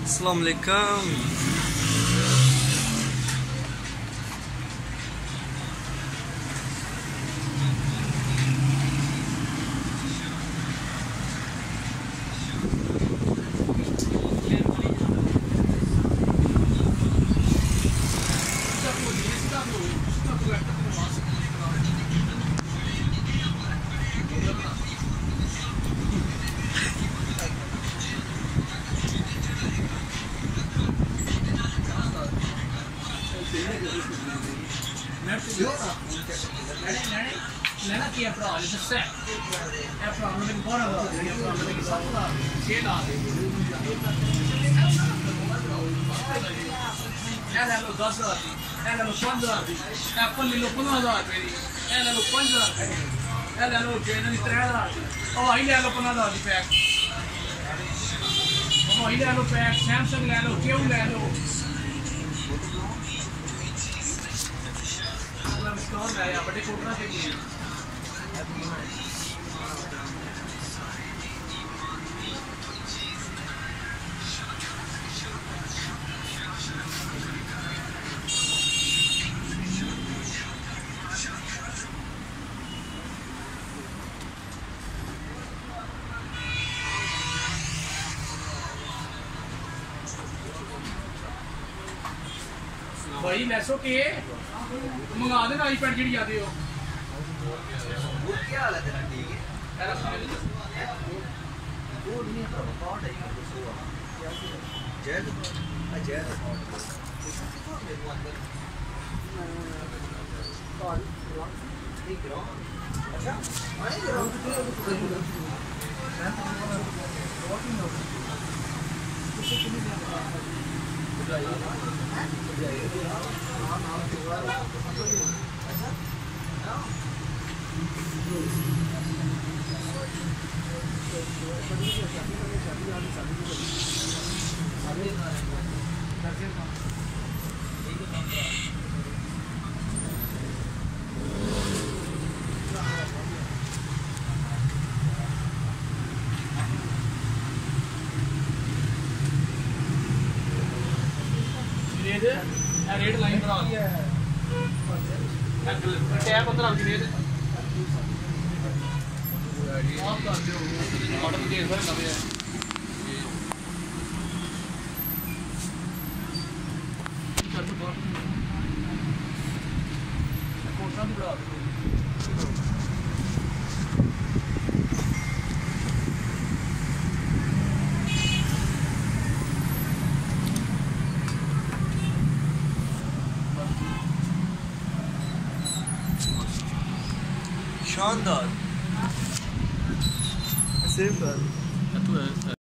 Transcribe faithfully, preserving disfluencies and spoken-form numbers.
अस्सलाम वालेकुम। लेना किया प्रॉब्लम इज सेट है प्रॉब्लम में कौन है प्रॉब्लम में सब का छह ला दे ए ले लो दस हज़ार ए ले लो पाँच हज़ार एप्पल ले लो पंद्रह हज़ार मेरी ए ले लो पाँच हज़ार ए ले लो जेन तीन हज़ार ओ आई ले लो पंद्रह हज़ार पैक ओ आई ले लो पैक सैमसंग ले लो क्यों ले लो स्टोर में आया बड़े कोटरा से भी भाई लेसो के मंगा देना आईपैड जी आते हो क्या हाल है तेरा ठीक है जय जय अच्छा रेड लाइन बना टैप अंदर आती है आप कर दो ऑर्डर दे दो नवे है कर दो कौन सा बड़ा शानदार। सेम कर।